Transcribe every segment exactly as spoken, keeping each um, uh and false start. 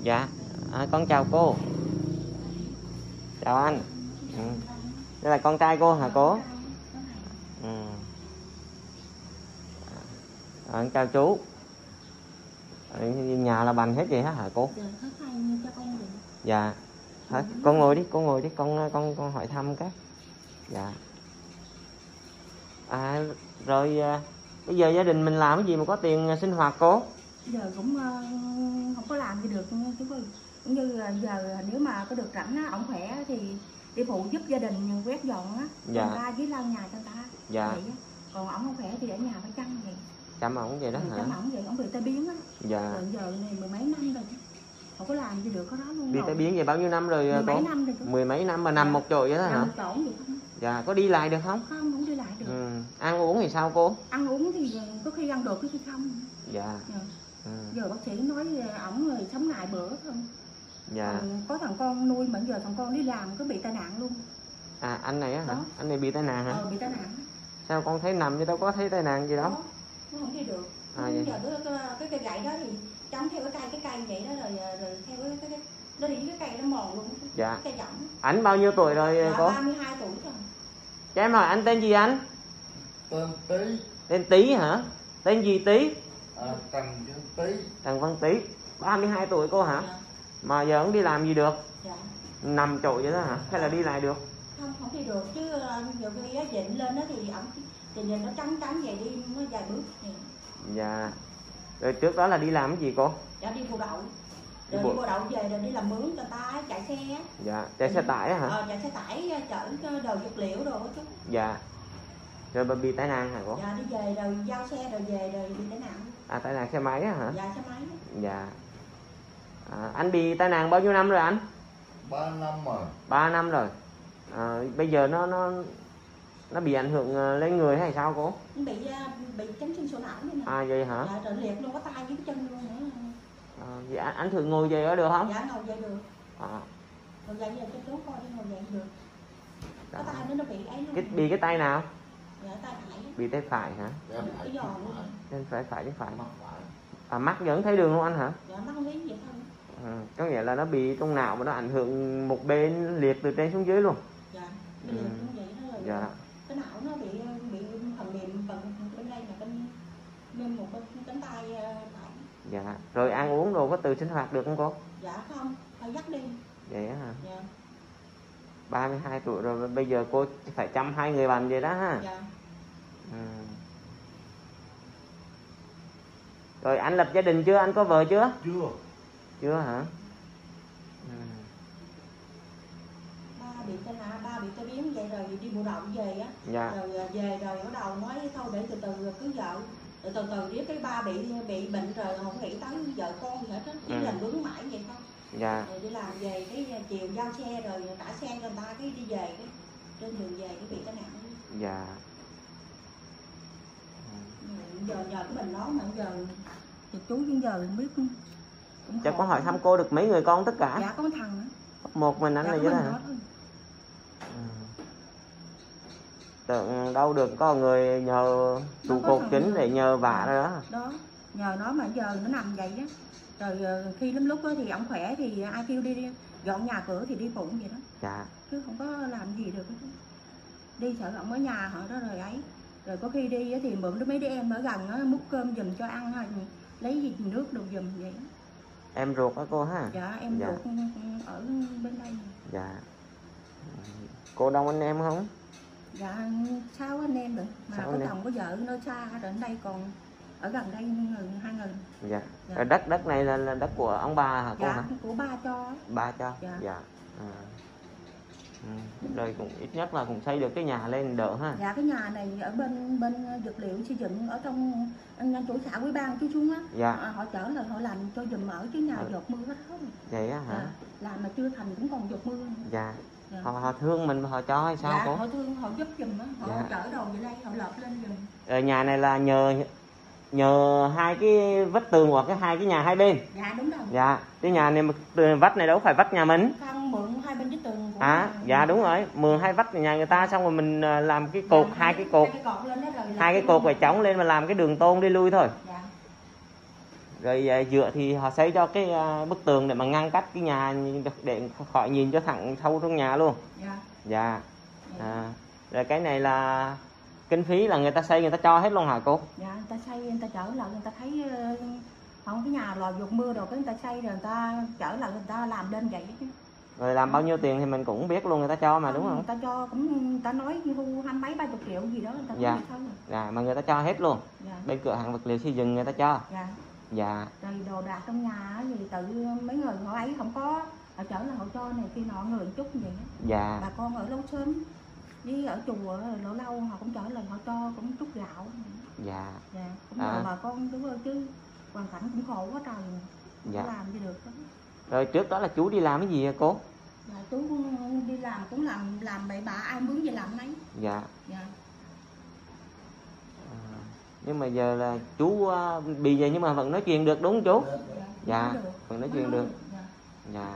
Dạ, à, con chào cô. Chào anh. Ừ. Đây là con trai cô hả cô? Ừ. À, chào chú. À, nhà là bằng hết vậy hả cô? Dạ. Hả? Con ngồi đi, con ngồi đi, con con con hỏi thăm cái. Dạ. À rồi à, bây giờ gia đình mình làm cái gì mà có tiền sinh hoạt cô? Giờ cũng uh, không có làm gì được chú ơi. Cũng như là giờ nếu mà có được rảnh á, ổng khỏe thì đi phụ giúp gia đình quét dọn á, dạ. người ta với lau nhà cho người ta. Dạ. Vậy á. Còn ổng không khỏe thì ở nhà phải chăm vậy. Chăm ổng vậy đó ừ, hả? Chăm ổng vậy, ổng bị tai biến á. Dạ. Rồi giờ này mười mấy năm rồi. Không có làm gì được cái đó luôn. Bị tai biến vậy bao nhiêu năm rồi mười cô? mấy năm rồi chú. Mười mấy năm mà nằm dạ. một chỗ vậy đó hả? Nằm một chỗ vậy không? Dạ, có đi lại được không? Không, không đi lại được. Ừ. Ăn uống thì sao cô? Ăn uống thì có khi ăn được, có khi không. Dạ. dạ. Ừ. Giờ bác sĩ nói ổng rồi sống lại bữa thôi. Dạ. Còn có thằng con nuôi mà giờ thằng con đi làm có bị tai nạn luôn. À anh này á hả? Đó. Anh này bị tai nạn hả? Ờ bị tai nạn. Sao con thấy nằm chứ đâu có thấy tai nạn gì đâu. Đó. Nó không đi được. À, vậy? Giờ cái, cái, cái cây gậy đó thì chống theo cái cây cái cây vậy đó rồi rồi theo cái cái, cái nó đi cái cây nó mòn luôn. Dạ. Cái cây rỗng. Ảnh bao nhiêu tuổi rồi dạ, cô? ba mươi hai tuổi rồi. Cho em hỏi anh tên gì anh? Tên Tý. Tên Tý hả? Tên gì Tý? À, Trần Văn Tý. Trần Văn Tý. ba mươi hai tuổi cô hả? Dạ. Mà giờ ông đi làm gì được? Dạ. Nằm chỗ vậy đó hả? Hay là đi lại được? Không, không đi được chứ nhiều khi á dịnh lên đó thì ổng thì nhìn nó trắng trắng vậy đi mới vài bước này. Dạ. Rồi trước đó là đi làm cái gì cô? Dạ đi bộ đậu. Đi Rồi bộ... đi bộ đậu về rồi đi làm mướn cho ta chạy xe. Dạ, chạy xe tải hả? Ờ, chạy xe tải chở đồ vật liệu đồ chút. Dạ. Rồi bà bị tai nạn hả cô? Dạ đi về rồi giao xe rồi về rồi bị tai nạn. À tai nạn xe máy hả? Dạ xe máy. Dạ. À, anh bị tai nạn bao nhiêu năm rồi anh? ba năm rồi. ba năm rồi. À, bây giờ nó nó nó bị ảnh hưởng lên người hay sao cô? Bị bị chấn thương sọ não này nè. À vậy hả? Dạ, rồi liệt luôn có tay với cái chân luôn nữa. À, vậy anh, anh thử ngồi dậy ở được không? Dạ ngồi dậy được. À. Ngồi dậy giờ cho chú coi đi, ngồi dậy được. Cái tay nó nó bị ấy luôn. Cái bị cái tay nào? Dạ tay phải. Bị tay phải hả? Dạ, Cái giò luôn. Nên phải phải chứ phải. À mắt vẫn thấy đường luôn anh hả? Dạ mắt không biết vậy thôi. Ừ, có nghĩa là nó bị trong não mà nó ảnh hưởng một bên liệt từ trên xuống dưới luôn. Dạ. Bị liệt như vậy đó rồi. Dạ. Cái não nó bị bị phần mềm phần bên đây là bên bên một bên cánh tay phải. Dạ. Rồi ăn uống đồ có tự sinh hoạt được không cô? Dạ không, phải dắt đi. Vậy á hả? Dạ. ba mươi hai tuổi rồi bây giờ cô phải chăm hai người bạn vậy đó ha. Dạ. Ừ. Rồi anh lập gia đình chưa? Anh có vợ chưa? Chưa. Chưa hả? Ừ. Ba bị tai nạn, ba bị tai biến vậy rồi đi bộ đậu về á. Dạ. Rồi về rồi bắt đầu nói thôi để từ từ cưới vợ. Rồi từ từ biết cái ba bị bị bệnh rồi không nghĩ tới vợ con gì hết á, chỉ ừ. làm bướng mãi vậy thôi. Dạ. Rồi đi làm về cái chiều giao xe rồi trả xe cho người ta cái đi về cái trên đường về cái bị tai nạn. Dạ. Ừ. Giờ nhờ cái mình nói mà giờ thì chú bây giờ không biết cũng Chắc có hỏi thăm cô được mấy người con tất cả? Dạ có một thằng nữa. Một mình anh dạ, là vậy đó hả? Ừ. Tưởng đâu được có người nhờ trụ cột chính để nhờ vả rồi đó. Đó, nhờ nó mà giờ nó nằm vậy á. Rồi khi lắm lúc đó thì ổng khỏe thì ai kêu đi, đi dọn nhà cửa thì đi phụ vậy đó. Dạ. Chứ không có làm gì được. Đi sợ ổng ở nhà họ đó rồi ấy. Rồi có khi đi thì mượn đứa mấy đứa em ở gần á múc cơm giùm cho ăn hay lấy gì nước đồ giùm vậy đó. Em ruột á cô ha? Dạ em dạ. ruột ở bên đây. Dạ. Cô đông anh em không? Dạ sáu anh em rồi mà có chồng có vợ nơi xa rồi ở đây còn ở gần đây người hai người. Dạ. dạ. Rồi đất đất này là, là đất của ông bà hả cô dạ, hả? Của ba cho. Ba cho. Dạ. dạ. À. Ừ. Rồi cũng ít nhất là cũng xây được cái nhà lên đỡ ha. Dạ cái nhà này ở bên bên vật liệu xây dựng ở trong anh chủ xã Quý Bang chú xuống á. Dạ. À, họ chở là họ làm cho dùm ở chứ nhà ừ. giọt mưa hết hết. Vậy á hả? Dạ. Làm mà chưa thành cũng còn giọt mưa. Dạ. dạ. Họ, họ thương mình họ cho hay sao dạ, cô? Họ thương họ giúp dùm á, họ dạ. chở đồ về đây họ lợp lên dùm. Rồi nhà này là nhờ nhờ hai cái vách tường hoặc cái hai cái nhà hai bên. Dạ đúng rồi. Dạ. Cái nhà này vách này đâu phải vách nhà mình. Không, mượn hai bên cái tường của à dạ đúng rồi, mượn hai vách nhà người ta xong rồi mình làm cái cột dạ, hai cái cột hai cái cột, lên đó rồi hai cái cột phải chống lên mà làm cái đường tôn đi lui thôi. Dạ. Rồi à, dựa thì họ xây cho cái à, bức tường để mà ngăn cách cái nhà để khỏi nhìn cho thẳng sâu trong nhà luôn. Dạ. Dạ. À, rồi cái này là kinh phí là người ta xây người ta cho hết luôn hả cô? Dạ, người ta xây người ta chở lại, người ta thấy uh, không cái nhà lò vượt mưa rồi cái người ta xây rồi người ta chở lại người ta làm lên vậy chứ. Rồi làm bao nhiêu tiền thì mình cũng biết luôn, người ta cho mà đúng không? Người ta cho cũng người ta nói thu hai mấy ba chục triệu gì đó người ta dạ. Thôi. Dạ, mà người ta cho hết luôn. Dạ. Bên cửa hàng vật liệu xây dựng người ta cho. Dạ. Dạ. Rồi đồ đạc trong nhà thì tự mấy người họ ấy không có, họ chở là họ cho này khi nọ người một chút vậy. Dạ. Bà con ở lâu sớm với ở chùa lâu lâu họ cũng chở là họ cho cũng chút gạo. Dạ. Dạ. Cũng à. nhờ bà con đúng rồi chứ hoàn cảnh cũng khổ quá trời. Dạ. Làm gì được đó. Rồi trước đó là chú đi làm cái gì hả cô? Dạ, chú đi làm cũng làm làm bậy bạ, ai muốn gì làm nấy. Dạ. Dạ. À, nhưng mà giờ là chú uh, bị vậy nhưng mà vẫn nói chuyện được đúng không chú? Dạ. Dạ. Được. Vẫn nói chuyện được. Dạ. Dạ.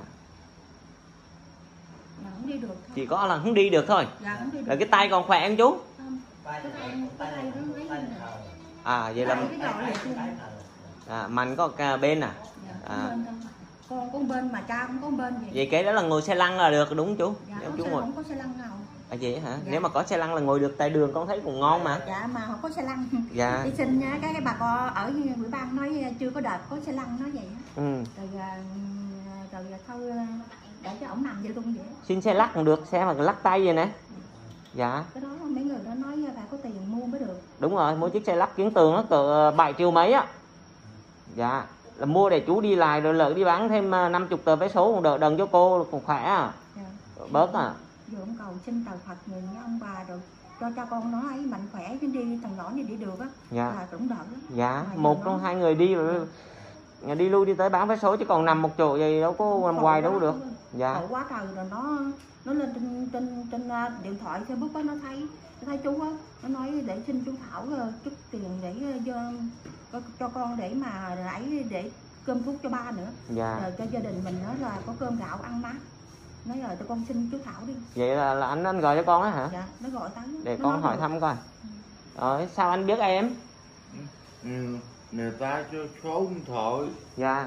Dạ, không đi được thôi. Chỉ có là không đi được thôi. Dạ, không đi được. Rồi cái tay còn khỏe không chú? Không. Cái tay cái tay nó lấy lên nè. À vậy là cái giò liệt luôn. à, mạnh có cả bên à? Dạ, À. bên thôi. Con có bên mà cha cũng có bên vậy. Vậy cái đó là ngồi xe lăn là được đúng không chú? Dạ, Nếu không, chú xe, ngồi. không có xe lăn nào. À vậy hả? Dạ. Nếu mà có xe lăn là ngồi được tại đường con thấy cũng ngon mà. Dạ mà không có xe lăn. Dạ. Đi xin cái cái bà con ở ủy ban nói chưa có đợt có xe lăn nói vậy. Ừ. Rồi rồi thôi để cho ổng nằm vậy luôn vậy. Xin xe lắc cũng được, xe mà lắc tay vậy nè. Dạ. Cái đó mấy người đó nói phải có tiền mua mới được. Đúng rồi, mua chiếc xe lắc kiến tường nó cỡ bảy triệu mấy á. Dạ. Là mua để chú đi lại rồi lỡ đi bán thêm năm mươi tờ vé số cũng đỡ đần cho cô cũng khỏe à. Dạ. Bớt à. Giờ ông cầu xin tờ Phật người với ông bà rồi cho cha con nó ấy mạnh khỏe chứ đi thằng nhỏ này đi được á. Dạ. Là cũng đỡ. Dạ, Mà một trong nó... hai người đi rồi đi lui đi tới bán vé số chứ còn nằm một chỗ vậy đâu có nằm hoài đâu được. Dạ. Khổ quá trời rồi nó nó lên trên trên trên điện thoại Facebook á nó thấy nó thấy chú á nó nói để xin chú Thảo chút tiền để cho, cho con để mà ấy để cơm thuốc cho ba nữa. Dạ. Rồi cho gia đình mình nó là có cơm gạo ăn mát. Nói rồi tụi con xin chú Thảo đi. Vậy là, là anh anh gọi cho con á hả? Dạ, nó gọi tới. Để nó con hỏi được. thăm coi. Rồi sao anh biết em? Ừ, người ta cho số điện thoại. Dạ.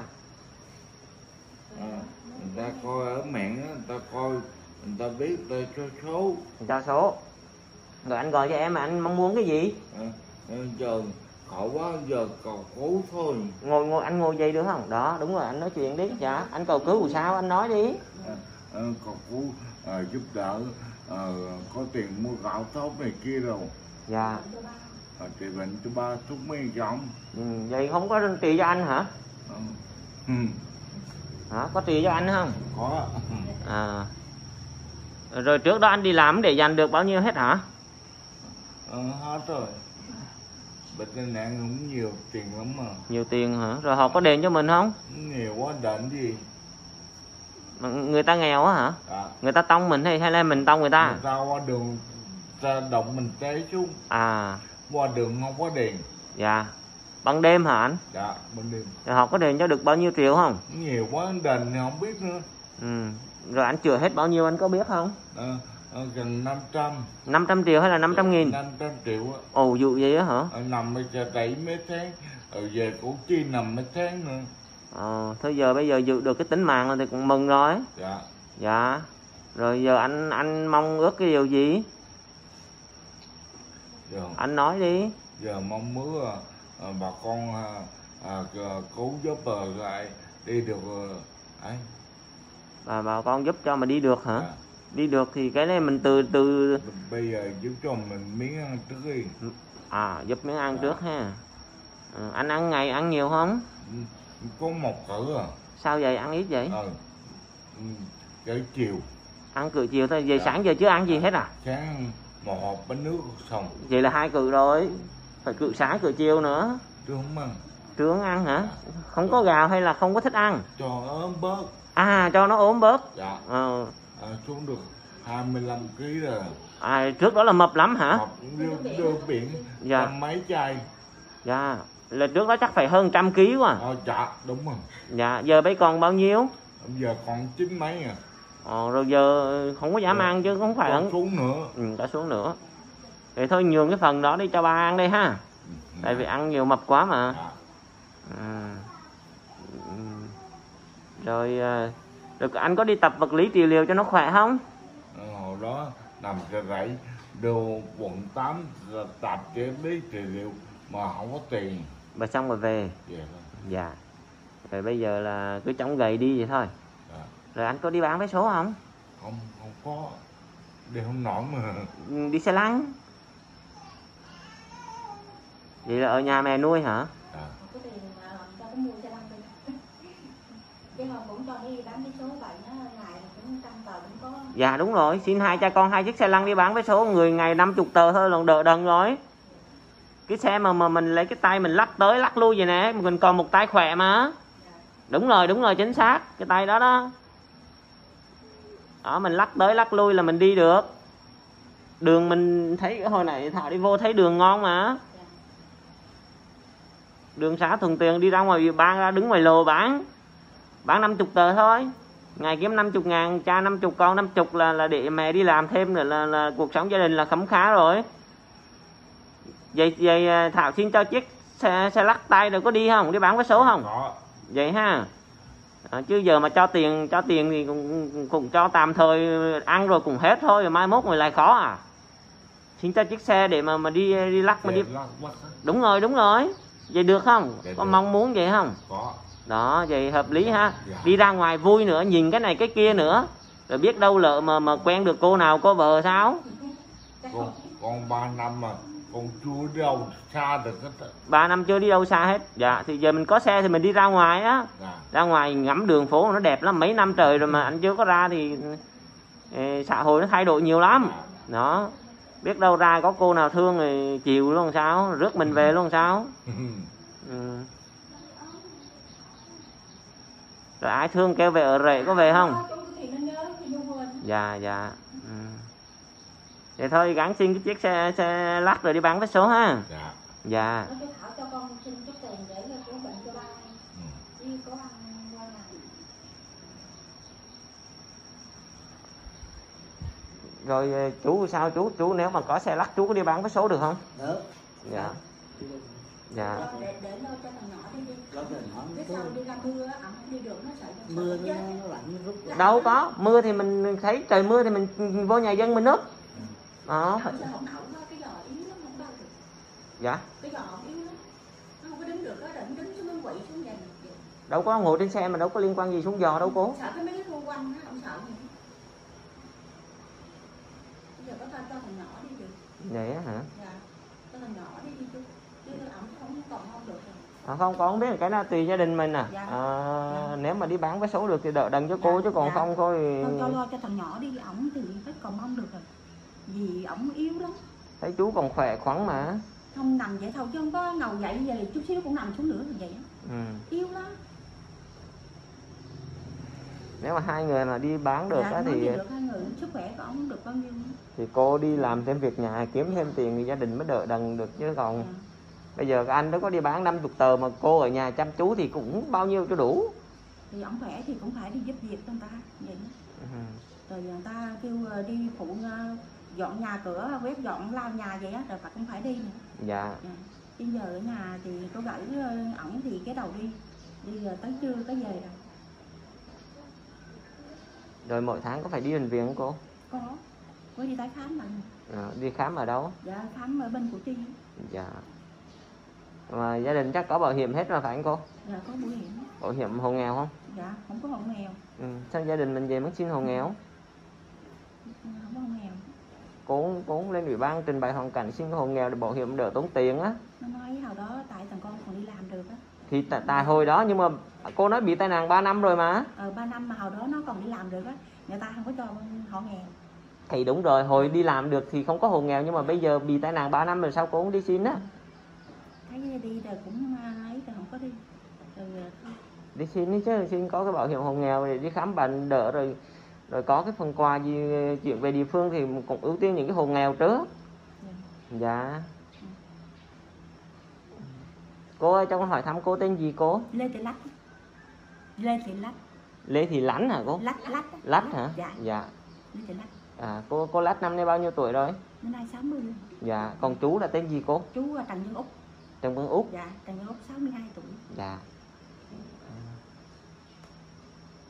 À, người ta coi ở mạng á, người ta coi người ta biết người ta cho số. Cho số. Rồi anh gọi cho em mà anh mong muốn cái gì? À, giờ khổ quá giờ cầu cứu thôi. Ngồi ngồi anh ngồi dậy được không? Đó, đúng rồi anh nói chuyện đi. Dạ, anh cầu cứu sao anh nói đi. À, à, cầu cứu à, giúp đỡ à, có tiền mua gạo tốt này kia rồi. Dạ. À, trị bệnh cho ba thuốc mấy chồng. Ừ, vậy không có trị cho anh hả? À, ừ. Hả? Có trị cho anh không? Có. À. Rồi trước đó anh đi làm để dành được bao nhiêu hết hả? Ờ, hết rồi. Bệnh tai nạn cũng nhiều tiền lắm mà. Nhiều tiền hả? Rồi họ có đền cho mình không? Nhiều quá đền gì. Mà người ta nghèo á hả? À, Người ta tông mình hay hay là mình tông người ta? người ta qua đường ta động mình té xuống. À. Qua đường không có đèn. Dạ. Ban đêm hả anh? Dạ, bên đêm. Rồi họ có đền cho được bao nhiêu triệu không? Nhiều quá đền thì không biết nữa. Ừ. Rồi anh chữa hết bao nhiêu anh có biết không? À, à, gần năm trăm. năm trăm triệu hay là năm trăm nghìn? năm trăm triệu á. Ồ dụ vậy á hả? À, nằm bây giờ đẩy mấy tháng. Rồi về Củ Chi nằm mấy tháng nữa. Ờ, thôi giờ bây giờ giữ được cái tính mạng rồi thì cũng mừng rồi. Dạ. Dạ. Rồi giờ anh anh mong ước cái điều gì? Giờ, Anh nói đi. giờ mong muốn à, à, bà con à, à, cứu giúp à, lại đi được à, ấy. Bà bà con giúp cho mà đi được hả? Dạ. Đi được thì cái này mình từ từ Bây giờ giúp cho mình miếng ăn trước đi. à giúp miếng ăn Dạ. trước ha. À, anh ăn ngày ăn nhiều không? Ừ, có một cử à. Sao vậy ăn ít vậy? Ờ. Ừ, tới chiều. Ăn cự chiều thôi, về Dạ. sáng giờ chưa ăn gì hết à? Sáng một hộp bánh nước xong. Vậy là hai cự rồi. Phải cự sáng cự chiều nữa. Chứ không ăn. Chưa ăn hả? Không có gạo hay là không có thích ăn? Cho ốm bớt. À cho nó ốm bớt. Dạ. Ờ. À, xuống được hai mươi lăm ký rồi. À, trước đó là mập lắm hả? Hộp đưa, đưa biển. Dạ. Trăm mấy chai. Dạ. Là trước đó chắc phải hơn trăm ký quá. Ờ, dạ đúng rồi. Dạ. Giờ bây còn bao nhiêu? Bây giờ còn chín mấy à. Ờ, rồi giờ không có dám Dạ. ăn chứ không phải Còn ăn. xuống nữa. Ừ, đã xuống nữa. Vậy thôi nhường cái phần đó đi cho ba ăn đi ha. Ừ. Tại vì ăn nhiều mập quá mà. Dạ. À. Rồi rồi anh có đi tập vật lý trị liệu cho nó khỏe không? Hồi đó nằm cái rẫy đồ quận tám tạp chế lý trị liệu mà không có tiền. Và xong rồi về. Dạ. Dạ. Rồi bây giờ là cứ chống gầy đi vậy thôi. Dạ. Rồi anh có đi bán vé số không? Không, không có. Đi không nổi mà. Đi xe lăn. Vậy là ở nhà mẹ nuôi hả? Dạ. Có tiền mà cho có mua xe lăn đi. Chứ không cũng cho đi bán vé số vậy nó ngày cũng trăm tờ cũng có. Dạ đúng rồi, xin hai cha con hai chiếc xe lăn đi bán vé số, người ngày năm mươi tờ thôi là đỡ đần rồi. Cái xe mà mà mình lấy cái tay mình lắc tới lắc lui vậy nè, mình còn một tay khỏe mà. Đúng rồi, đúng rồi, chính xác, cái tay đó đó. Đó, mình lắc tới lắc lui là mình đi được. Đường mình thấy hồi nãy Thảo đi vô thấy đường ngon mà. Đường xá thuận tiện, đi ra ngoài bán ra đứng ngoài lồ bán. Bán năm mươi tờ thôi. Ngày kiếm năm mươi ngàn, cha năm mươi, con năm mươi là là để mẹ đi làm thêm nữa là, là cuộc sống gia đình là khấm khá rồi. Vậy vậy Thảo xin cho chiếc xe, xe lắc tay rồi có đi không? Đi bán vé số không? Có. Vậy ha. À, chứ giờ mà cho tiền cho tiền thì cũng, cũng cho tạm thời ăn rồi cũng hết thôi, rồi mai mốt người lại khó à. Xin cho chiếc xe để mà mà đi đi lắc mà đi. Lắc, lắc. Đúng rồi, đúng rồi. Vậy được không? Dạ Có được. mong muốn vậy không? Có. Đó, vậy hợp lý ha. Dạ. Đi ra ngoài vui nữa, nhìn cái này cái kia nữa. Rồi biết đâu lỡ mà mà quen được cô nào có vợ sao? Con, con ba năm mà con chưa đi đâu xa được hết. Ba năm chưa đi đâu xa hết. Dạ, thì giờ mình có xe thì mình đi ra ngoài á. Dạ. Ra ngoài ngắm đường phố nó đẹp lắm. Mấy năm trời rồi mà anh chưa có ra thì ê, xã hội nó thay đổi nhiều lắm. Đó. Biết đâu ra có cô nào thương thì chiều luôn sao, rước mình về luôn sao. Ừ. Rồi ai thương kêu về ở rể có về không? Dạ dạ. Ừ. Vậy thôi gắng xin cái chiếc xe, xe lắc rồi đi bán vé số ha. Dạ. Dạ. Rồi chú sao chú chú nếu mà có xe lắc chú có đi bán vé số được không? Được. Dạ. Dạ. Để, để lo cho thằng nhỏ đi đi. Có thằng nhỏ Biết sao đi ra mưa á, ổng không đi được nó sợ nó mưa sợ nó, chết. nó lạnh nó rút lại. Đâu có, mưa thì mình thấy trời mưa thì mình vô nhà dân mình núp. Đó. Ổng sao ổng ổng có cái giò yếu lắm không bao được. Dạ. Cái giò ổng yếu lắm. Nó không có đứng được á, rồi ổng đứng xuống nó quỵ xuống vậy. Đâu có ngồi trên xe mà đâu có liên quan gì xuống giò đâu cô. Sợ cái mấy cái xung quanh á, ổng sợ gì. Bây giờ có cho cho thằng nhỏ đi được. Vậy á hả? Dạ. Cho thằng nhỏ đi đi chú. Chứ ổng không còn không được rồi. À, không, con không biết cái đó tùy gia đình mình à. Dạ. À, Dạ. Nếu mà đi bán vé số được thì đợi đần cho cô, Dạ, chứ còn dạ. không thôi. Con cho lo cho thằng nhỏ đi, ổng thì hết còn không được rồi. Vì ổng yếu lắm. Thấy chú còn khỏe khoắn mà. Không nằm vậy thôi chứ không có ngầu dậy về chút xíu cũng nằm xuống nữa vậy á. Ừ. Yếu lắm. Nếu mà hai người mà đi bán được Dạ, á nói thì gì được hai người, sức khỏe của ổng được bao nhiêu nữa. thì cô đi làm thêm việc nhà kiếm thêm tiền thì gia đình mới đỡ đần được, chứ còn Dạ. bây giờ anh đó có đi bán năm mươi tờ mà cô ở nhà chăm chú thì cũng bao nhiêu cho đủ. Thì ổng khỏe thì cũng phải đi giúp việc cho người ta vậy đó. Ừ. Rồi người ta kêu đi phụ dọn nhà cửa, quét dọn lau nhà vậy á, rồi phải cũng phải đi nữa. Dạ. Dạ. Bây giờ ở nhà thì có gửi ổng thì cái đầu đi, đi giờ tới trưa tới về rồi. Rồi mỗi tháng có phải đi bệnh viện không cô? Có, có đi tái khám mà. À, đi khám ở đâu? Dạ, khám ở bên Củ Chi. Dạ. Mà gia đình chắc có bảo hiểm hết mà phải không cô? Dạ, có bảo hiểm. Bảo hiểm hộ nghèo không? Dạ, không có hộ nghèo. Ừ. Sao gia đình mình về mới xin hộ nghèo? Không có hộ nghèo. Cô cũng lên ủy ban trình bày hoàn cảnh xin cái hộ nghèo để bảo hiểm đỡ tốn tiền á. Nó nói hồi đó tại thằng con còn đi làm được á. Thì tại, tại hồi đó nhưng mà cô nói bị tai nạn ba năm rồi mà. Ờ, ba năm mà hồi đó nó còn đi làm được á, người ta không có cho họ nghèo. Thì đúng rồi, hồi đi làm được thì không có hộ nghèo, nhưng mà bây giờ bị tai nạn ba năm rồi sao cô không đi xin á? Thấy đi rồi cũng ấy rồi không có đi. Rồi thôi. Đi xin đi chứ, xin có cái bảo hiểm hộ nghèo để đi khám bệnh đỡ, rồi rồi có cái phần quà gì chuyện về địa phương thì cũng ưu tiên những cái hộ nghèo trước. Dạ. Dạ. Cô ơi, cho con hỏi thăm cô tên gì cô? Lê Thị Lách. Lê Thị Lách. Lê Thị Lánh hả cô? Lách Lách. Lách hả? Dạ. Dạ. Lê Thị Lách. À, cô cô Lách năm nay bao nhiêu tuổi rồi? Năm nay sáu mươi. Dạ. Còn chú là tên gì cô? Chú Trần Văn Úc. Trần Văn Úc. Dạ, Trần Văn Úc sáu mươi hai tuổi. Dạ.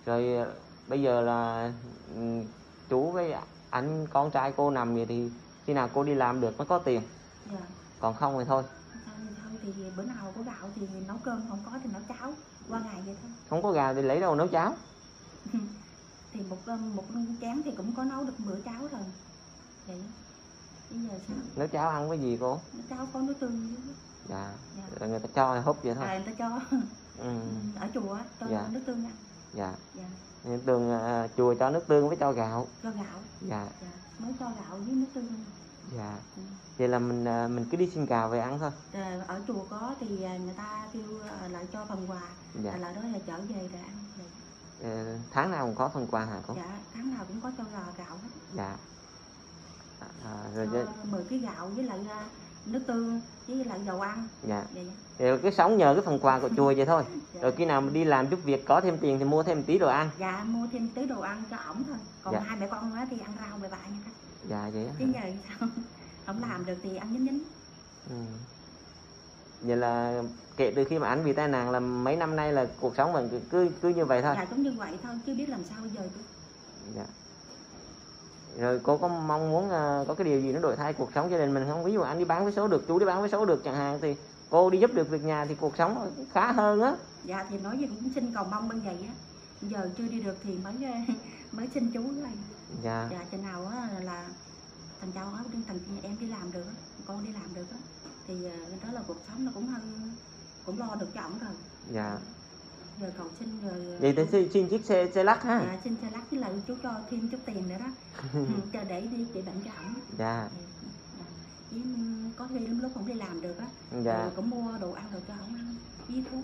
Rồi bây giờ là chú với anh con trai cô nằm vậy thì khi nào cô đi làm được mới có tiền. Dạ. Còn không thì thôi. Thôi thì bữa nào có gạo thì nấu cơm, không có thì nấu cháo qua ngày vậy thôi. Không có gạo thì lấy đâu nấu cháo. Thì một một chén thì cũng có nấu được bữa cháo rồi. Vậy bây giờ sao? Nấu cháo ăn với gì cô? Nấu cháo có nước tương. Dạ. Dạ. Rồi người ta cho thì húp vậy thôi. À, người ta cho. Ừ. Ở chùa cho Dạ. nước tương ăn. Dạ. Dạ. Nước tương, uh, chùa cho nước tương với cho gạo. Cho gạo. Dạ. Dạ. Mới cho gạo với nước tương. Dạ. Ừ. Vậy là mình uh, mình cứ đi xin gạo về ăn thôi. À, ở chùa có thì người ta kêu lại cho phần quà. Dạ. À, lại đó là trở về rồi ăn. Dạ. Uh, tháng nào cũng có phần quà hả cô? Dạ, tháng nào cũng có cho gạo hết. Dạ. À, rồi cho mười ký gạo với lại nước tương với lại dầu ăn. Dạ. Vậy. Rồi cứ sống nhờ cái phần quà của chùa vậy thôi. Dạ. Rồi khi nào mình đi làm giúp việc có thêm tiền thì mua thêm tí đồ ăn. Dạ, mua thêm tí đồ ăn cho ổng thôi. Còn Dạ. hai mẹ con nữa thì ăn rau bậy bạ nha các. Dạ vậy á. Chứ nhờ sao không làm được thì ăn nhín nhín. Ừ. Vậy là kể từ khi mà anh bị tai nạn là mấy năm nay là cuộc sống mình cứ cứ, cứ như vậy thôi. Dạ cũng như vậy thôi, chứ biết làm sao bây giờ chứ. Dạ. Rồi cô có mong muốn uh, có cái điều gì nó đổi thay cuộc sống gia đình mình không? Ví dụ anh đi bán vé số được, chú đi bán vé số được chẳng hạn, thì cô đi giúp được việc nhà thì cuộc sống khá hơn á. Dạ thì nói gì cũng xin cầu mong bên vậy á. Giờ chưa đi được thì mới mới xin chú này. Dạ. Dạ chừng nào á là thằng cháu á, thằng em đi làm được á, con đi làm được á, thì đó là cuộc sống nó cũng hơn, cũng lo được cho ổng rồi. Dạ. Giờ cầu xin rồi. Vậy thì xin, xin chiếc xe xe lắc ha. Dạ, xin xe lắc với lại chú cho thêm chút tiền nữa đó. Ừ, cho để đi trị bệnh cho ổng. Dạ. Với có khi lúc không đi làm được á, dạ. Rồi cũng mua đồ ăn rồi cho ổng ăn với thuốc.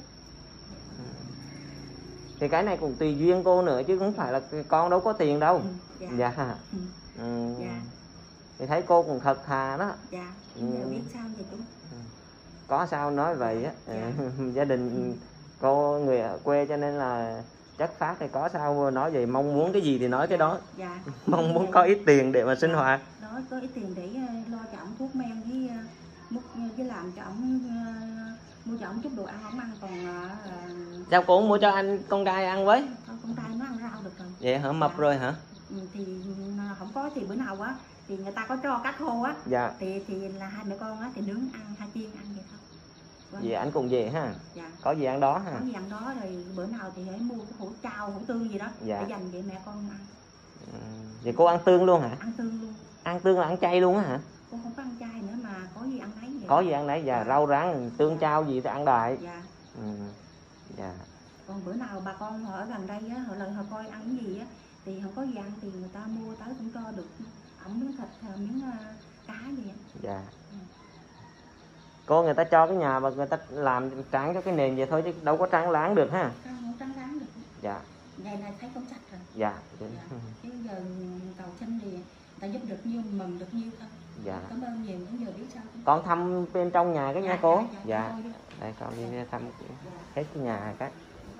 Thì cái này cũng tùy duyên cô nữa chứ không phải là con đâu có tiền đâu. Ừ, dạ. dạ. Ừ. Ừ. Dạ. Thì thấy cô cũng thật thà đó. Dạ. Ừ. Giờ biết sao vậy chú? Có sao nói vậy á. Dạ. Gia đình ừ. cô người ở quê cho nên là chất phát thì có sao nói vậy, mong muốn cái gì thì nói cái đó. Dạ. Mong muốn có ít tiền để mà sinh dạ. hoạt. Đó, có ít tiền để lo cho ổng thuốc men với múc với làm cho ổng, mua cho ổng chút đồ ăn ổng ăn. Còn uh, sao cô mua cho anh con trai ăn với? Thôi, con trai nó ăn rau được rồi. Vậy hả? Mập dạ. rồi hả? Ừ, thì không có thì bữa nào á thì người ta có cho cá khô á. Dạ. Thì thì là hai mẹ con á thì nướng ăn, hai chiên ăn vậy thôi. Vậy anh cũng về ha. Dạ. Có gì ăn đó ha. Có gì ăn đó rồi bữa nào thì hãy mua cái hũ trao, hũ tương gì đó dạ. để dành vậy mẹ con ăn. Ừ. Vậy cô ăn tương luôn hả? Ăn tương luôn. Ăn tương là ăn chay luôn á hả? Cô không có ăn chay nữa mà có gì ăn nấy vậy. Có gì ăn nấy, dạ, rau rán, tương chao gì thì ăn đại. Dạ. Ừ. Dạ. Còn bữa nào bà con họ ở gần đây á, họ lời họ coi ăn cái gì á thì không có gì ăn thì người ta mua tới cũng cho được ổng miếng thịt, miếng uh, cá gì á. Dạ. Ừ. Cô người ta cho cái nhà và người ta làm tráng cho cái nền vậy thôi chứ đâu có tráng láng được ha. Không tráng láng được. Dạ. Ngày này thấy cũng sạch rồi. Dạ. dạ. Chứ giờ cầu xin thì ta giúp được nhiêu mừng được nhiêu thôi. Dạ. Cảm ơn nhiều, cũng giờ biết sao. Con thăm bên trong nhà cái dạ, nha cô. Dạ. dạ. dạ. Đây con đi dạ. thăm dạ. hết cái nhà cái.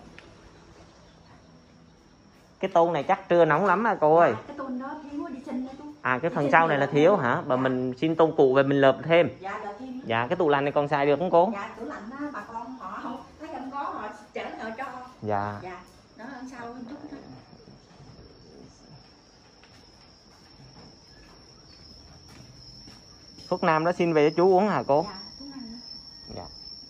Cái tôn này chắc trưa nóng lắm à cô ơi. À, cái tôn đó thiếu đi xin đó chú. À cái phần sau này là thiếu hả? Và dạ. mình xin tôn cụ về mình lợp thêm. Dạ lợp thêm. Dạ cái tủ lạnh này còn xài được không cô? Dạ tủ lạnh đó bà con họ không thấy không có họ chở họ cho. Dạ. Dạ. Đó ăn sau chút thôi. Thuốc nam đó xin về cho chú uống hả cô? Dạ, thuốc nam đó. Dạ.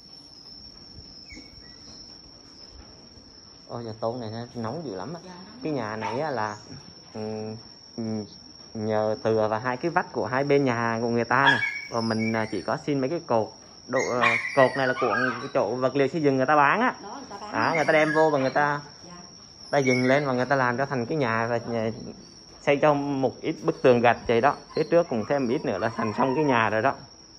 Ôi giờ tôn này nó nóng dữ lắm á. Dạ, cái nhà này á là um, nhờ tựa và hai cái vách của hai bên nhà hàng của người ta này, và mình chỉ có xin mấy cái cột độ uh, cột này là của cái chỗ vật liệu xây dựng người ta bán á. Đó, người ta bán. À, người ta đem vô và người ta dạ. ta dừng lên và người ta làm cho thành cái nhà và nhà, xây cho một ít bức tường gạch vậy đó, phía trước cùng thêm ít nữa là thành xong cái nhà rồi đó.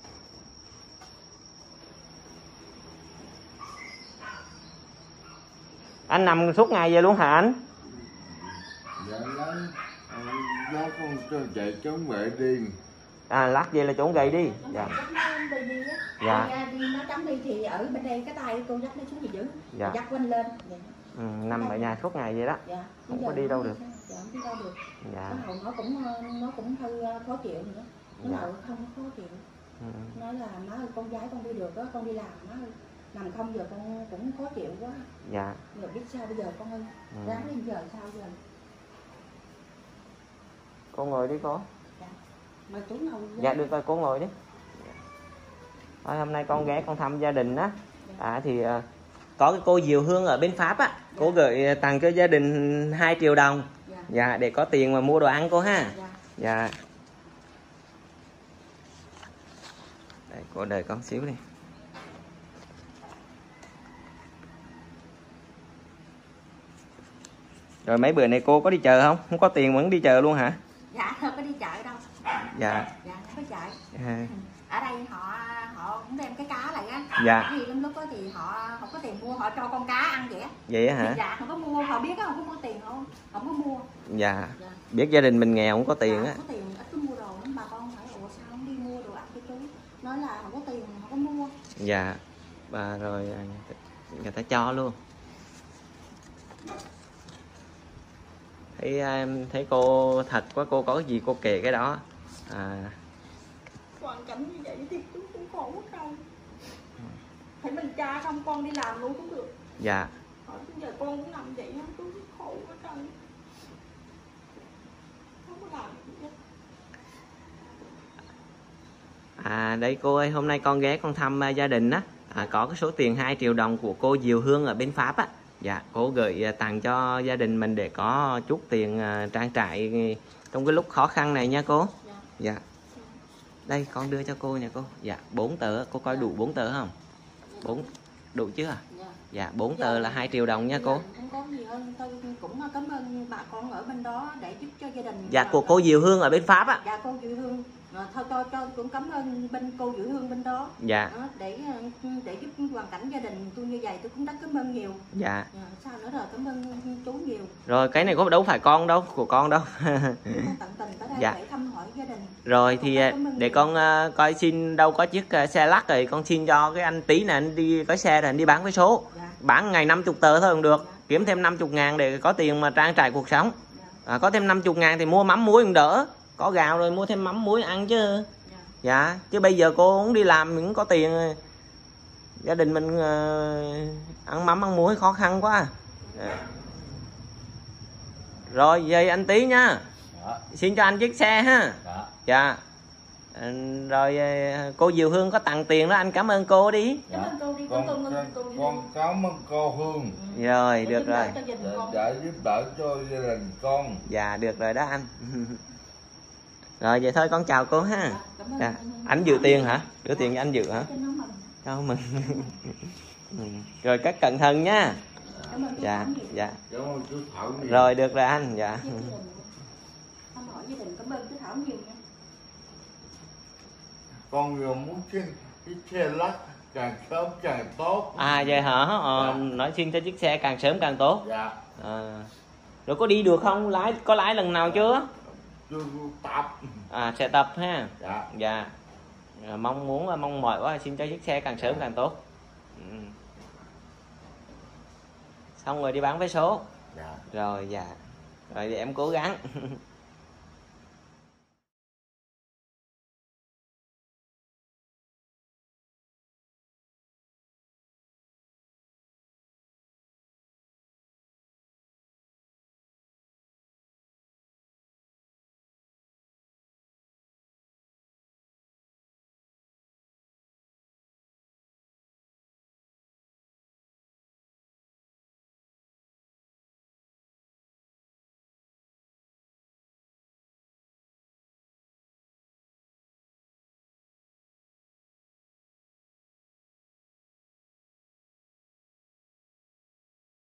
Anh nằm suốt ngày vậy luôn hả anh? Dạ lắm. Nó con cho chạy chống vệ đi. À lát về là trốn gầy đi. Dạ. Dạ. Đi nó chống đi thì ở bên đây cái tay cô dắt nó xuống gì dữ. Dạ. Dắt quanh lên. Dạ. Ừ, nằm ở nhà suốt ngày vậy đó. Dạ. Không có đi đâu được. Dạ, không đi đâu được. Dạ. Nó cũng nó cũng hơi khó chịu nữa. Nó dạ. Không khó chịu. Ừ. Nói là má ơi con gái con đi được đó, con đi làm má ơi. nằm không giờ con cũng khó chịu quá. Dạ. Giờ biết sao bây giờ con ơi. Ừ. Ráng lên giờ sao giờ. Cô ngồi đi cô. Dạ. Mà chú ngồi. Dạ được rồi, cô ngồi đi. Thôi hôm nay con ghé con thăm gia đình á. À thì uh, có cái cô Diệu Hương ở bên Pháp á, cô gửi tặng cho gia đình hai triệu đồng. Dạ. Dạ để có tiền mà mua đồ ăn cô ha. Dạ. Dạ. Đây, cô đợi con xíu đi. Rồi mấy bữa này cô có đi chợ không? Không có tiền vẫn đi chợ luôn hả? Dạ không có đi chợ đâu. Dạ. Dạ không có chợ. À. Ở đây họ họ cũng đem cái cá lại á. Dạ. Thì lúc đó thì họ không có tiền mua, họ cho con cá ăn vậy á. Vậy á hả? Dạ không có mua, họ biết á, không có mua tiền không, không có mua. Dạ. Dạ. Biết gia đình mình nghèo không có tiền á. Dạ, không có tiền, ít có mua đồ lắm, bà con hỏi ủa sao không đi mua đồ ăn cho chú. Nói là không có tiền, không có mua. Dạ. Và rồi người ta cho luôn. Thấy em thấy cô thật quá, cô có cái gì cô kể cái đó. À. Hoàn cảnh như vậy thì chú cũng khổ quá không. Phải mình cha không, con đi làm luôn cũng được. Dạ. Hỏi giờ con cũng làm vậy không, chú cũng khổ quá không. Không có làm gì hết. À đây cô ơi, hôm nay con ghé con thăm uh, gia đình á. À, có cái số tiền hai triệu đồng của cô Diệu Hương ở bên Pháp á. Dạ, cô gửi uh, tặng cho gia đình mình để có chút tiền uh, trang trải trong cái lúc khó khăn này nha cô. Dạ. Dạ. Đây con đưa cho cô nha cô. Dạ, bốn tờ, cô coi đủ bốn tờ không? Bốn đủ chưa? Dạ. Dạ, bốn tờ là hai triệu đồng nha cô. Không có gì hơn, tôi cũng cảm ơn bà con ở bên đó để giúp cho gia đình. Dạ, của cô Diệu Hương ở bên Pháp á. Dạ, cô Diệu Hương. Rồi, thôi cho cho cũng cảm ơn bên cô Diệu Hương bên đó. Dạ. Đó, để để giúp hoàn cảnh gia đình tôi như vậy tôi cũng rất cảm ơn nhiều. Dạ. À, sao nữa rồi, cảm ơn chú nhiều. Rồi cái này có đâu phải con đâu, của con đâu. Con tận tình tới đây dạ. để thăm hỏi gia đình. Rồi thì để con uh, coi xin đâu có chiếc uh, xe lắc rồi con xin cho cái anh Tí này anh đi có xe rồi anh đi bán vé số. Dạ. Bán ngày năm mươi tờ thôi cũng được. Dạ. Kiếm thêm năm mươi ngàn để có tiền mà trang trải cuộc sống. Dạ. À, có thêm năm mươi ngàn thì mua mắm muối cũng đỡ. Có gạo rồi mua thêm mắm muối ăn chứ. Dạ, dạ. Chứ bây giờ cô cũng đi làm mình cũng có tiền. Gia đình mình uh, ăn mắm ăn muối khó khăn quá. Dạ. Rồi về anh Tí nha. Dạ. Xin cho anh chiếc xe ha. Dạ. Dạ. Rồi cô Diệu Hương có tặng tiền đó anh cảm ơn cô đi. Dạ. Cảm ơn cô đi. Con, con, con, con cảm ơn cô Hương. Rồi được rồi. Để giúp đỡ cho gia đình con. Dạ được rồi đó anh. Rồi vậy thôi con chào cô ha. Dạ. Anh dự tiền hả? Đưa tiền cho anh dự hả? Đâu mừng. Rồi các cẩn thận nha. Dạ dạ. Rồi được rồi anh. Dạ. Con vừa muốn chiếc xe lắc càng sớm càng tốt. À vậy hả? Ờ, dạ. Nói xin cho chiếc xe càng sớm càng tốt. Dạ. À. Rồi có đi được không? Lái có lái lần nào chưa? Chưa tập. À sẽ tập ha. Dạ. Dạ. À, mong muốn mong mỏi quá xin cho chiếc xe càng sớm càng tốt. Ừ. Xong rồi đi bán vé số. Dạ. Rồi dạ. Rồi thì em cố gắng.